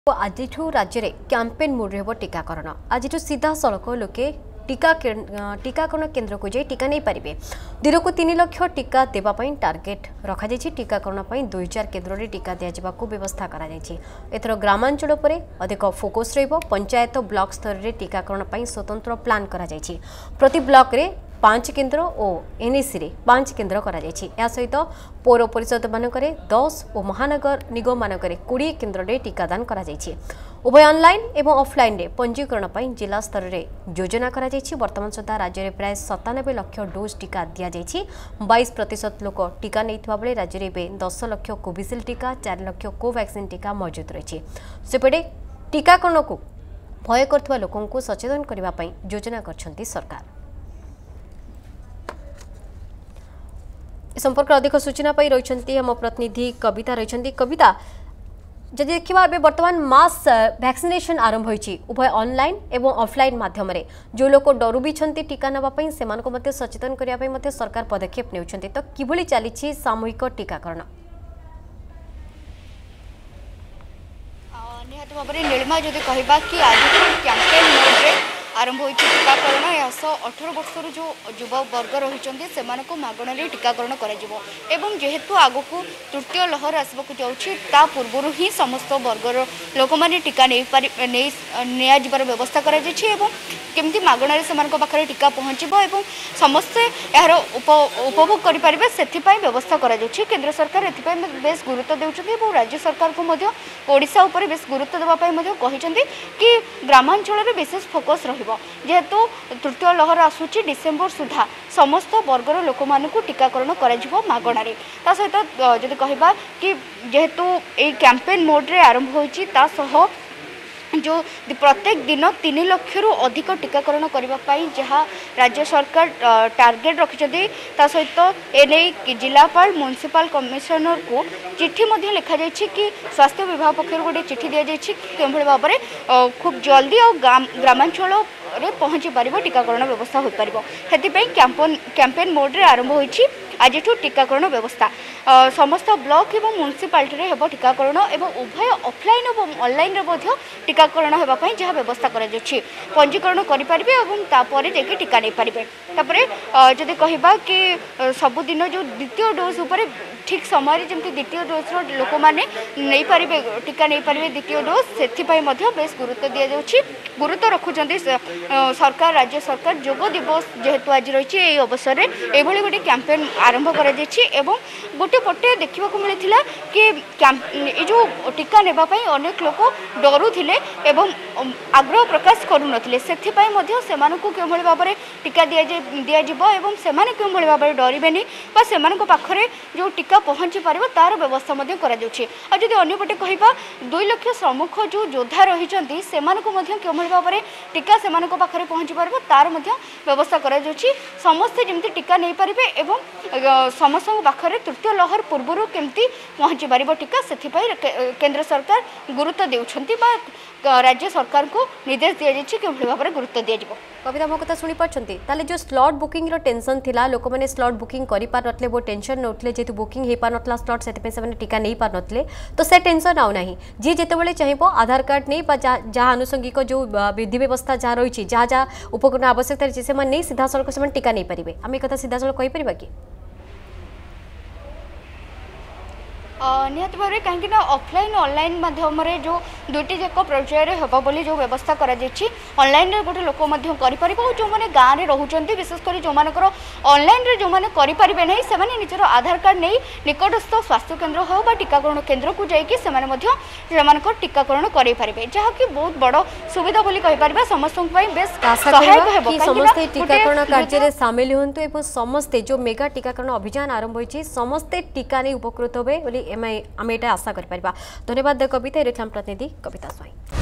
आज राज्य में कैंपेन मोड रही टीकाकरण आज सीधा सड़क लोके टीकाकरण केन्द्र को जाई टीका नहीं पारे दिन को 3 लाख टीका देवाई टार्गेट रखा टीकाकरण 2000 केन्द्र में टीका दिया व्यवस्था एथर ग्रामांचल पर अधिक फोकस पंचायत ब्लॉक स्तर में टीकाकरण स्वतंत्र प्लान प्रति ब्लॉक रे 5 केन्द्र और एनएसी रे 5 केन्द्र या सहित पौर परिषद मानक 10 और महानगर निगम मानक 20 केन्द्र में टीकादान उभय ऑनलाइन एवं ऑफलाइन रे पंजीकरण जिला स्तर में योजना वर्तमान सुधा राज्य में प्राय 97 लाख डोज टीका दि जाएगी 22% लोक टीका नहीं बेले राज्य में 10 लाख कोविशील्ड टीका 4 लाख कोवैक्सीन टीका मौजूद रही सेपटे टीकाकरण को भय कर लोकों को सचेतन करने योजना कर सरकार। संपर्क अधिक सूचना पाई रही हम प्रतिनिधि कविता रही कविता जदि देखा बर्तमान मास वैक्सीनेशन आरंभ होती उभय ऑनलाइन एवं ऑफलाइन माध्यम जो लोग डरू भी टीका नापी से सचेतन करने सरकार पदक्षेप ने तो किभली चली सामूहिक टीकाकरण निहत भाव में नीलिमा जदि कहवा कि आज कैंपेन मोड्रे आरंभ होती टीकाकरण यह 18 वर्षर जो युवा वर्ग रही से मागण टीकाकरण करेतु आग को तृतीय लहर आसवाक जा पूर्व ही समस्त वर्गर लोक मैंने टीका नियार व्यवस्था करमती मागण से पाखे टीका पहुँचो समस्ते यार उपभोग करेंगे से व्यवस्था केंद्र सरकार बेस गुरुत्व देउछन्ति राज्य सरकार को ओडिशा उपर बेस गुरुत्व देवाई कहते कि ग्रामांचल में विशेष फोकस जेहेतु तृतीय लहर आसूची डिसेम्बर सुधा समस्त वर्गर लोक मानू टीकाकरण करगण सहित जदि कहवा कि जेहेतु ये कैंपेन मोड्रे आरंभ होती जो प्रत्येक दिन 3 लाख अधिक टीकाकरण करने जहाँ राज्य सरकार टार्गेट रखिंट सहित एने जिलापाल म्युनिसिपल कमिशनर को चिट्ठी लिखा जाए कि स्वास्थ्य विभाग पक्षर गोटे चिट्ठी दि जाए भाव में खूब जल्दी और ग्रामांचल पहुँची पार टीकाकरण व्यवस्था हो पार कैंपेन मोड्रे आरंभ होती आज टीकाकरण व्यवस्था समस्त ब्लॉक एवं म्युनिसिपालिटी रे हेबो टीकाकरण एवं उभय ऑफलाइन और ऑनलाइन रे मध्य टीकाकरण हेबा पई जहाँ व्यवस्था करा जाछि पंजीकरण करि पारिबे एवं तापर जेके टीका नै पारिबे तापरे जदि कहबा कि सब दिन जो द्वितीय डोज ऊपर ठीक समय जमती द्वितीय डोज रो लोक माने नै पारिबे टीका नै पारिबे द्वितीय डोज सेथि पई मध्य बेस गुरुत्व दिया जाउछि गुरुत्व रखुचंदी सरकार राज्य सरकार जोग दिवस जेहेतु आज रही ए अवसर रे एभली गोटे कैंपेन आरंभ करा जाइछि एवं गोटे पटे देखा मिलता कि ये जो टीका नेबापी अनेक लोक डरुले एवं आग्रह प्रकाश करूँ से भाव में टीका दिजाव से भाव में डरबे से पाखे जो टीका पहुँची पार तार व्यवस्था करें अंपटे कह 2 लाख सम्मुख जो योद्धा रही से भाव में टीका से पाखे पहुँची पार तार व्यवस्था कर समस्ते जमी टीका नहीं पारे एवं समस्त पाखे तृतीय लहर पूर्व केमती पहुँची पार टीका से केंद्र सरकार गुरुत्व देउछन्ति राज्य सरकार को निर्देश दि जाए कि भाव में गुरुत्व दि कविता मो कथा शुणी पार्टी जो स्लॉट बुकिंग टेंशन थिला लोक मैंने स्लॉट बुकिंग कर पार नथले वो टेंशन नौले जेहेतु बुकिंग हो पार नथला स्लॉट से टीका नहीं पार नथले तो से टेंशन आउ ना जी जितेबाला चाहिए आधार कार्ड नहीं जहाँ आनुषंगिक जो विधि व्यवस्था जहाँ रही जहाँ जहाँ उपकरण आवश्यकता रही से नहीं सीधा सड़क से टीका नहीं पारे आम एक सीधा सड़क कहीपर कि निहत भाव में कहीं ऑफलाइन ऑनलाइन माध्यम जो दुईटी जाक पर्यायर हम जो व्यवस्था ऑनलाइन गोटे लोक करें जो मैंने गाँव में रोचे विशेषकर जो ऑनलाइन जो मैंने करें ना से निजर आधार कार्ड नहीं निकटस्थ स्वास्थ्य केन्द्र हो टीकाकरण केन्द्र को जाकर टीकाकरण करें जहाँकि बहुत बड़ सुविधा बोली कहीपर समस्त बेस समस्ते टीकाकरण कार्य सामिल हूँ समस्ते जो मेगा टीकाकरण अभियान आरंभ होती समस्ते टीका नहीं उपकृत हुए आम यहाँ आशा कर धन्यवाद कविता प्रतिनिधि कविता स्वाई।